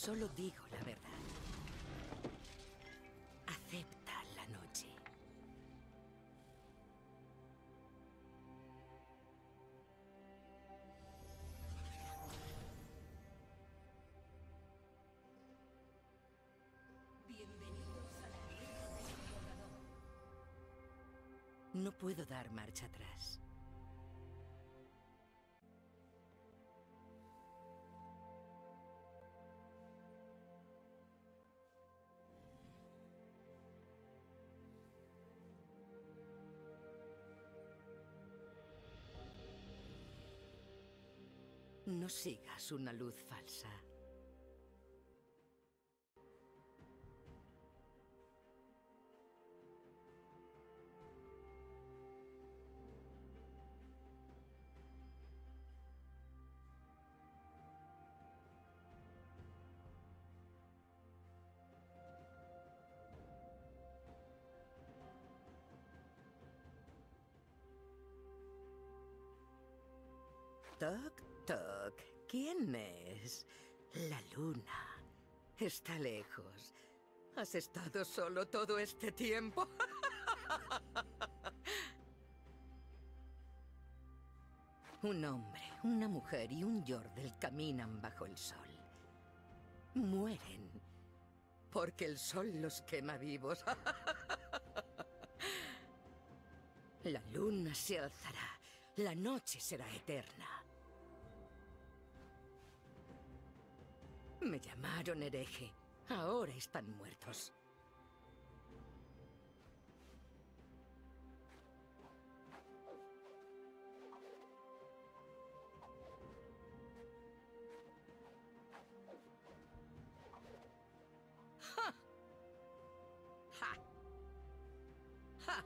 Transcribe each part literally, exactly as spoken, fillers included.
Solo digo la verdad. Acepta la noche. Bienvenidos a la tierra del explorador. No puedo dar marcha atrás. No sigas una luz falsa. Toc, toc. ¿Quién es? La luna. Está lejos. ¿Has estado solo todo este tiempo? Un hombre, una mujer y un Yordle caminan bajo el sol. Mueren. Porque el sol los quema vivos. La luna se alzará. La noche será eterna. Me llamaron hereje. Ahora están muertos. ¡Ja! ¡Ja! ¡Ja!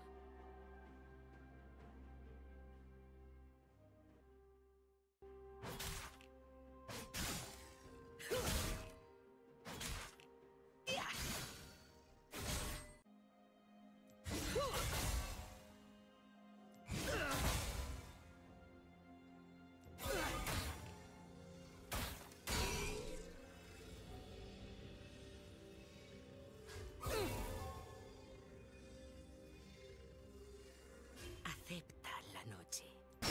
Acepta la noche.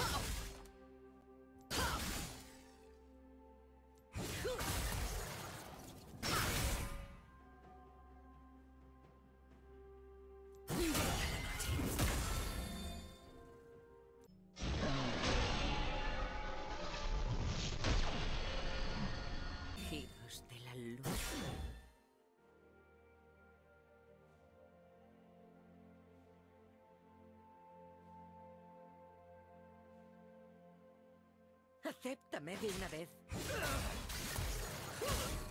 Giros de la luz. Acéptame de una vez.